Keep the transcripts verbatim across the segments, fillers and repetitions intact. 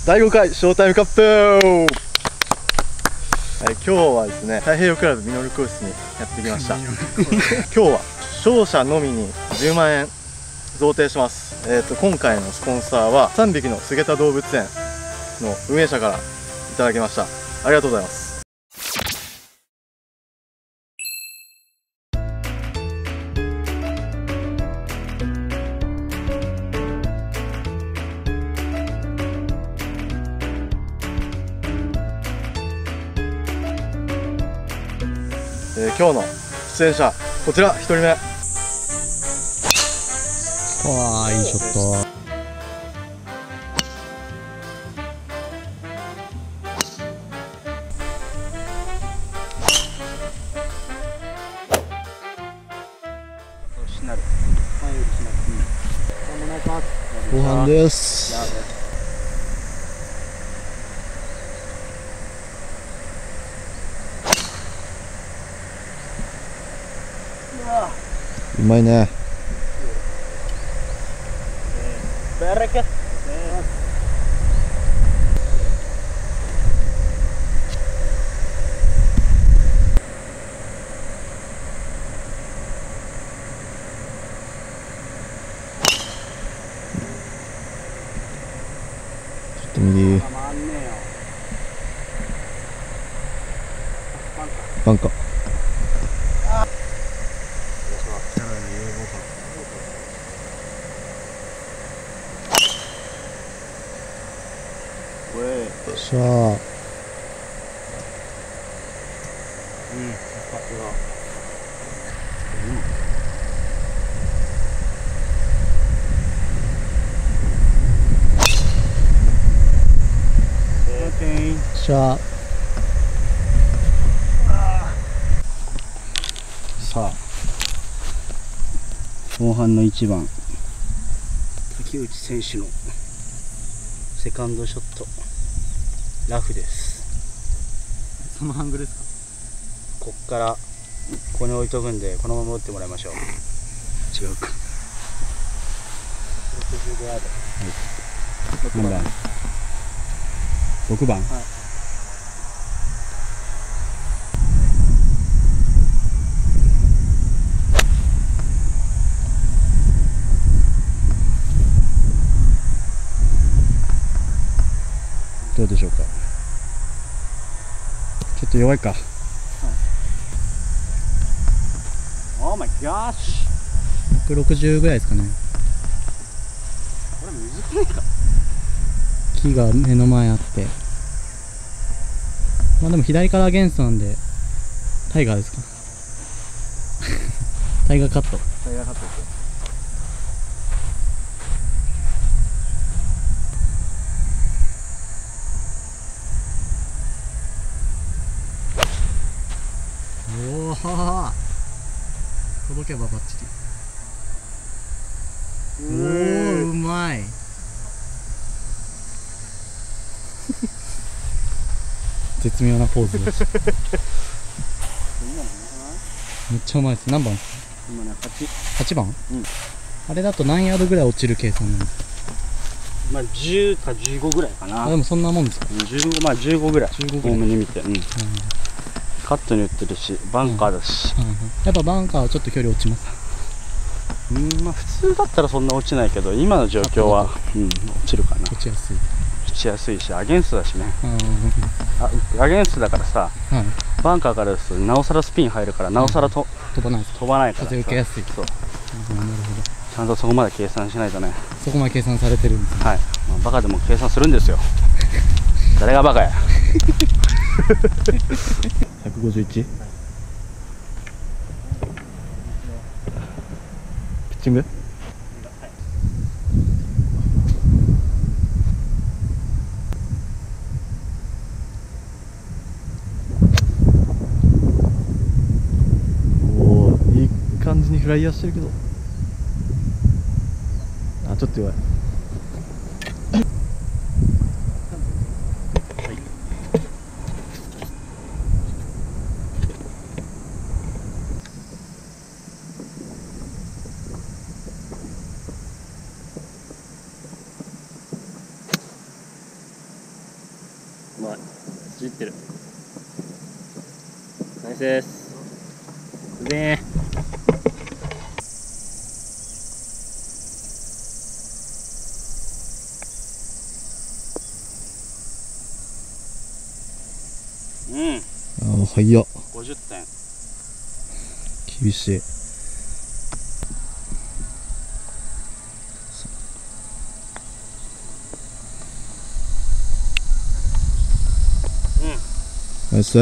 だいごかいショータイムカップ。はい、今日はですね、太平洋クラブミノル教室にやってきました。今日は勝者のみにじゅうまんえん贈呈します。えっと今回のスポンサーはさんびきの菅田動物園の運営者からいただきました。ありがとうございます。えー、今日の出演者、こちらひとりめ。わあ、いいショット。後半です。うまいね。ちょっと右。バンカー。よっしゃー。うん、よっしゃー。さあ、後半のいちばん、竹内選手のセカンドショット、ラフです。そのアングルですか？こっからここに置いとくんで、このまま打ってもらいましょう。違うか。ろくじゅうごヤード。はい、何番？ろくばん。はい、どうでしょうか。ちょっと弱いか。はい、オーマイガッシュ。ひゃくろくじゅうぐらいですかね。これむずくないか。木が目の前あって、まあでも左からアゲンストなんでタイガーですか。タイガーカット。タイガーカットです。おお、届けばバッチリ。おお、うまい。絶妙なポーズです。めっちゃうまいです。何番ですか？今ね、はち。はちばん？うん。あれだと何ヤードぐらい落ちる計算なんですか？まあじゅうかじゅうごぐらいかな。あ、でもそんなもんですか？じゅうご、まあじゅうごぐらい。じゅうごぐらい。多めに見て。うん。うん、カットに打ってるし、バンカーだし、うんうんうん、やっぱバンカーはちょっと距離落ちます。うん、まあ普通だったらそんな落ちないけど、今の状況は、うん、落ちるかな。落ちやすい。落ちやすいし、アゲンストだしね。あ、アゲンストだからさ、はい、バンカーからですとなおさらスピン入るから、なおさらと、うん、飛ばない。飛ばないから。風受けやすい。そう。なるほど。ちゃんとそこまで計算しないとね。そこまで計算されてるんですね。はい。まあ、バカでも計算するんですよ。誰がバカや。ひゃくごじゅういち。ピッチング。おお、いい感じにフライヤーしてるけど、あ、ちょっと弱い。 うまい。じってる。ナイスです。うめえ。うん。 ああ、早っ。 ごじゅってん。 厳しい。ナイス。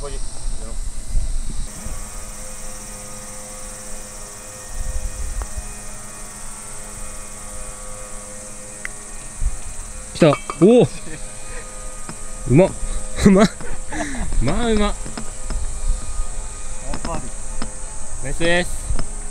来た。おお。うまっ。うまっ。まあうまっ。ナイスです。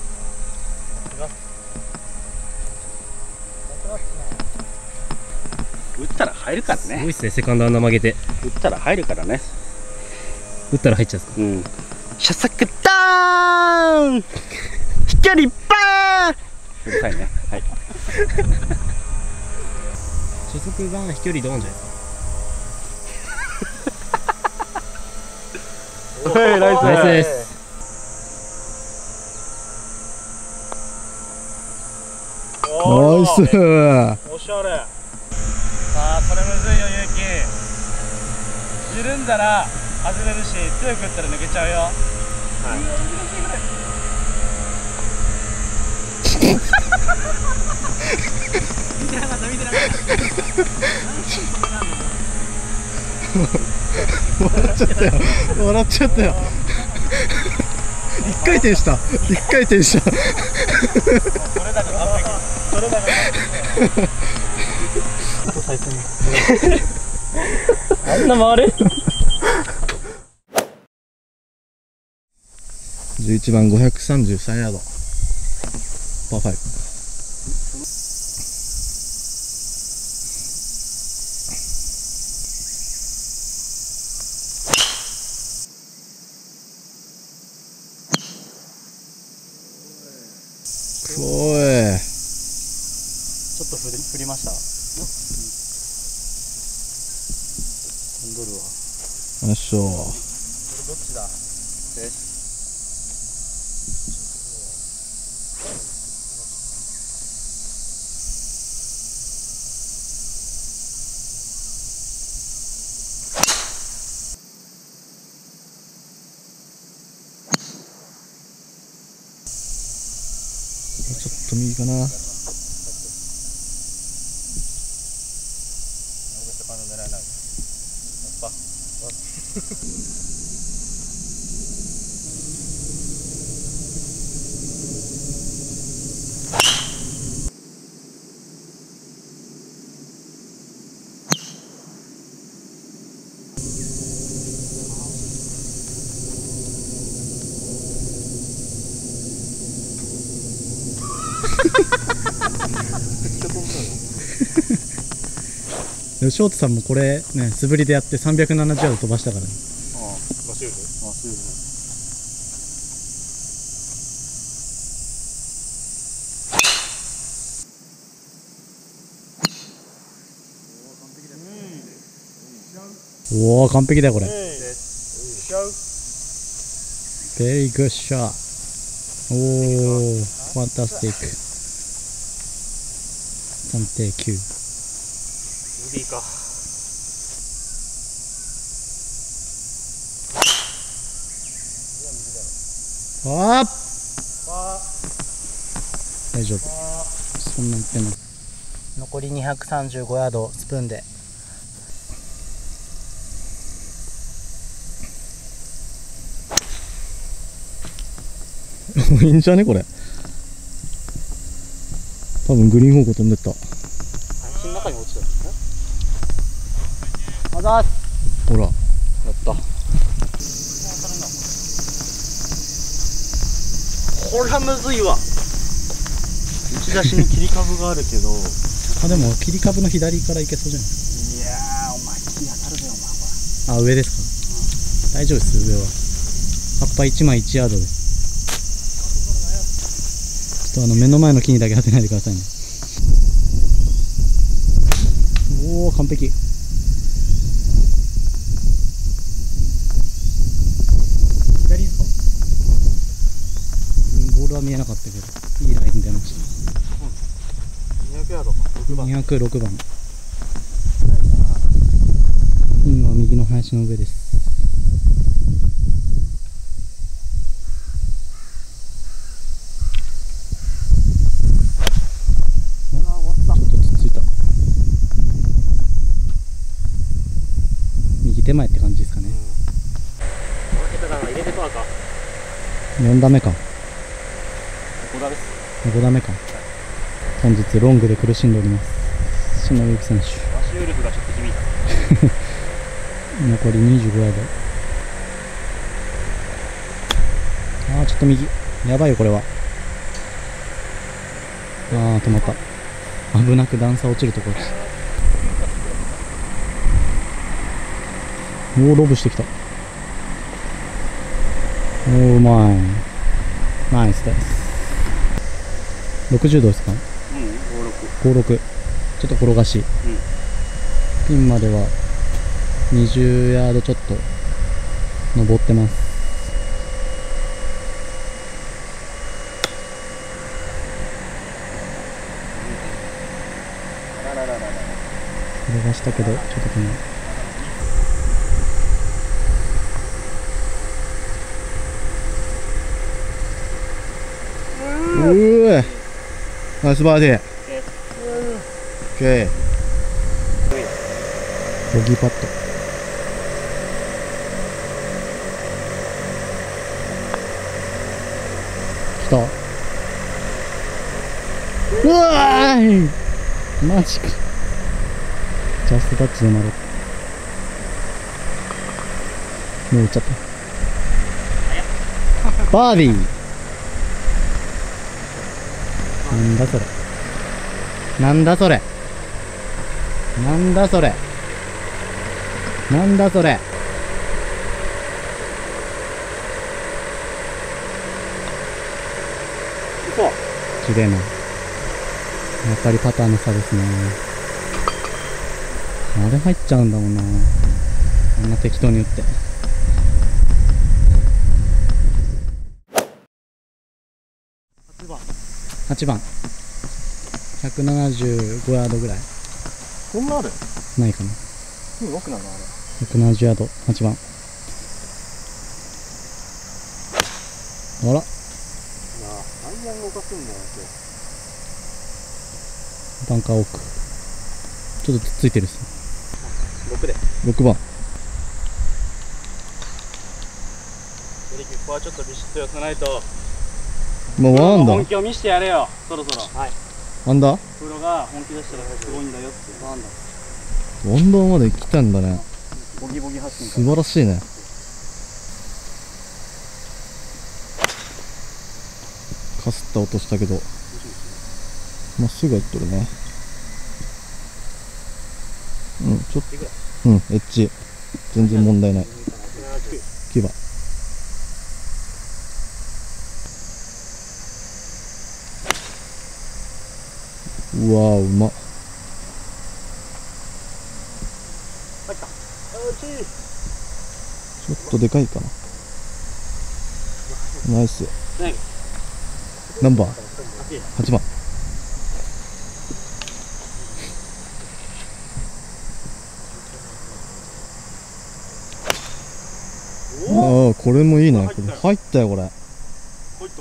打ったら入るからね。 すごいっすね、セカンド穴曲げて。 打ったら入るからね。 打ったら入っちゃうんですか。 うん。射速ダーン。飛距離バーン。うるさいね。はい。 初速が飛距離ドーンじゃないですか。 はい、ナイス。 ナイスです。 ナイス。 おしゃれ。さあ、それむずいよ、ゆうき。緩んだら外れるし、強く打ったら抜けちゃうよ。はい。見てなかった、見てなかった。 笑っちゃったよ。笑っちゃったよ。一回転した。一回転した。 それだけ完璧。それだけ完璧。 あんな回る。 じゅういちばんごひゃくさんじゅうさんヤード。パーファイブ。おい。 ちょっと振り、振りました。飛んどるわ。 よいしょ。 これどっちだ。です。 ちょっと右かな。でもショートさんもこれね、素振りでやってさんびゃくななじゅうヤード飛ばしたからね。 ああ、マシュール？マシュール。 おお、完璧だよこれ。Very good shot。おお、ファンタスティック。さんてんきゅう。 ボディか。 あー大丈夫。そんな言ってない。 残りにひゃくさんじゅうごヤード、スプーンで。 いいんじゃねこれ。多分グリーン方向飛んでった。 林の中に落ちたんですね。あざーす。 ほら。 やった。これはむずいわ。打ち出しに切り株があるけど。 あ、でも切り株の左から行けそうじゃないですか。いやー、お前木当たるぜお前これ。あ、上ですか。大丈夫です上は。葉っぱいちまいいちヤードで。ちょっとあの目の前の木にだけ当てないでくださいね。おお、完璧。 から見えなかったけど、いいライン出ました。 にひゃくヤードか、ろくばん。 にひゃくろくばん。ピンは右の林の上です。右手前って感じですかね。よん打目か。 ご打です。 ご打目か。本日ロングで苦しんでおります。篠ゆき選手。 ワシウルフがちょっと響いた。 残りにじゅうごヤード。ああ、ちょっと右。やばいよ、これは。ああ、止まった。危なく段差落ちるところです。おお、ロブしてきた。おお、うまい。ナイスです。ろくじゅうどですか？ うん、ごろく。 ごろく。ちょっと転がし。うん、ピンまではにじゅうヤードちょっと登ってます。転がしたけど、ちょっと止まる。うー、ナイスバーディー。オッケー。ボギーパット。来た。うわーい、マジか。ジャストタッチで丸。もう打っちゃった。バーディー。なんだそれ。なんだそれ。なんだそれ。なんだそれ。 嘘。 綺麗な。やっぱりパターの差ですね。あれ入っちゃうんだもんな。あんな適当に打って。はちばん。ひゃくななじゅうごヤードぐらい。 こんなある？ ないかな。 うん、奥なのあれ。 ひゃくななじゅうヤード、はちばん。あら。 アイアン動かすんだよ、 バンカー奥。ちょっとつっついてるっすね。 ろくで。 ろくばん。 ここはちょっとビシッと寄せないと。 もうワンダー。 本気を見せてやれよ、そろそろ。はい。 ワンダー？ プロが本気出したらすごいんだよって。ワンダー。 ワンダーまで来たんだね。 ボギボギ発進。 素晴らしいね。かすった音したけど、まっすぐいっとるね。うん、ちょっと、うん、エッジ全然問題ない。きゅうばん。うわー、うまっ。ちょっとでかいかな。ナイス。何番？はちばん。ああ、これもいいね。これ入ったよ、これ。 入った、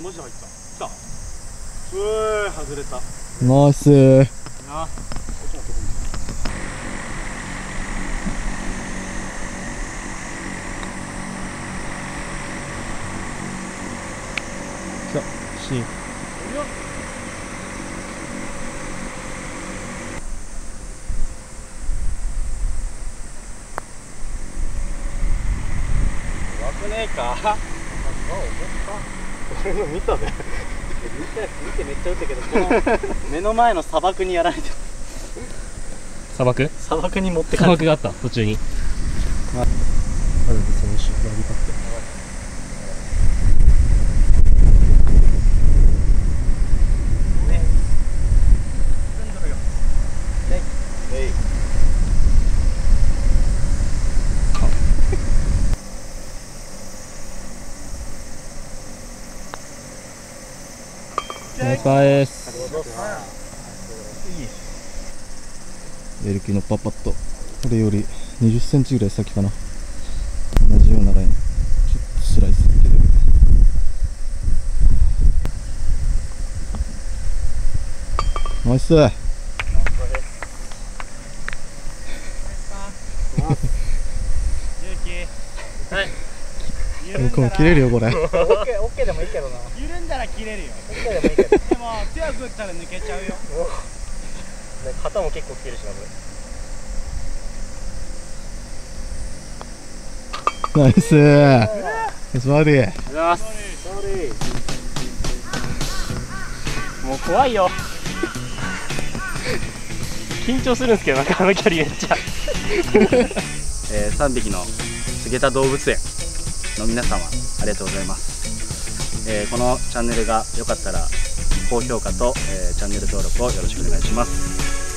マジで入った。来た。うー、外れた。 ナイスー。 な。 来た。C。 ねえか。 俺の見たね。 見て見てめっちゃ打ったけど、この目の前の砂漠にやられてる。砂漠？砂漠に持ってかれて砂漠があった途中に。 ある選手バーディーパット。 疲れです。 エルキのパパッとこれよりにじゅっセンチぐらい先かな、同じようなラインちょっとスライスだけどナイス。僕も切れるよこれ。オッケーオッケーでもいいけどな。 緩んだら切れるよ。 オッケーでもいいけど。でも強く打ったら抜けちゃうよ。 肩も結構切るしなこれ。ナイスー。ナイスバーディー。ありがとうございます。 もう怖いよ。緊張するんですけど、なんかあの距離めっちゃ。えー、さんびきの菅田動物園の皆様ありがとうございます。えー、このチャンネルが良かったら高評価と、えー、チャンネル登録をよろしくお願いします。